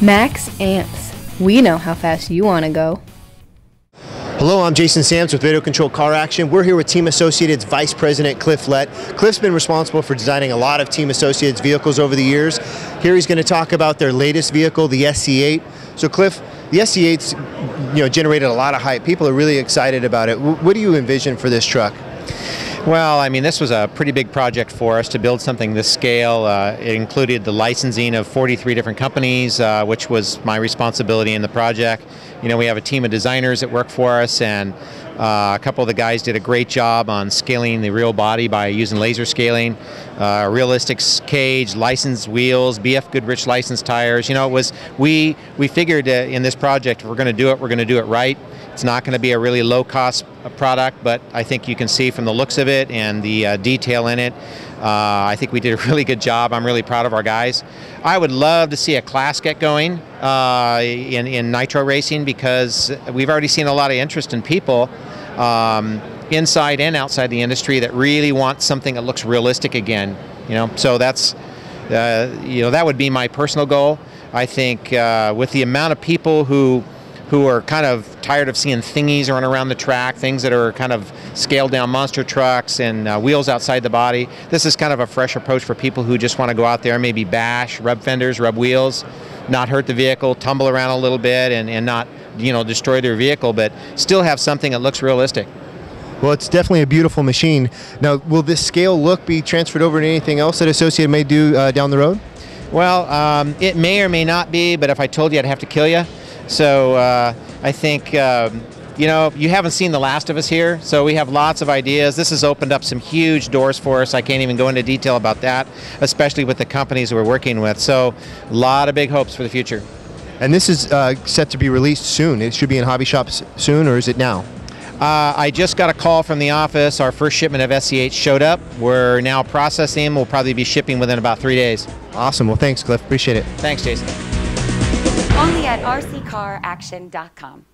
Max Amps. We know how fast you want to go. Hello, I'm Jason Sams with Radio Control Car Action. We're here with Team Associated's Vice President Cliff Lett. Cliff's been responsible for designing a lot of Team Associated's vehicles over the years. Here he's going to talk about their latest vehicle, the SC8. So Cliff, the SC8's generated a lot of hype. People are really excited about it. What do you envision for this truck? Well, I mean, this was a pretty big project for us to build something this scale. It included the licensing of 43 different companies, which was my responsibility in the project. You know, we have a team of designers that work for us, and a couple of the guys did a great job on scaling the real body by using laser scaling, realistic cage, licensed wheels, BF Goodrich licensed tires. You know, it was we figured in this project, if we're going to do it, we're going to do it right. It's not going to be a really low-cost product, but I think you can see from the looks of it and the detail in it, I think we did a really good job. I'm really proud of our guys. I would love to see a class get going in nitro racing, because we've already seen a lot of interest in people inside and outside the industry that really want something that looks realistic again. You know, so that's that would be my personal goal. I think with the amount of people who are kind of tired of seeing thingies run around the track, things that are kind of scaled down monster trucks and wheels outside the body. This is kind of a fresh approach for people who just want to go out there and maybe bash, rub fenders, rub wheels, not hurt the vehicle, tumble around a little bit and not, destroy their vehicle, but still have something that looks realistic. Well, it's definitely a beautiful machine. Now, will this scale look be transferred over to anything else that Associated may do down the road? Well, it may or may not be, but if I told you, I'd have to kill you. So I think, you haven't seen the last of us here, so we have lots of ideas. This has opened up some huge doors for us. I can't even go into detail about that, especially with the companies we're working with. So a lot of big hopes for the future. And this is set to be released soon. It should be in hobby shops soon, or is it now? I just got a call from the office. Our first shipment of SC8 showed up. We're now processing. We'll probably be shipping within about 3 days. Awesome. Well, thanks, Cliff. Appreciate it. Thanks, Jason. Only at rccaraction.com.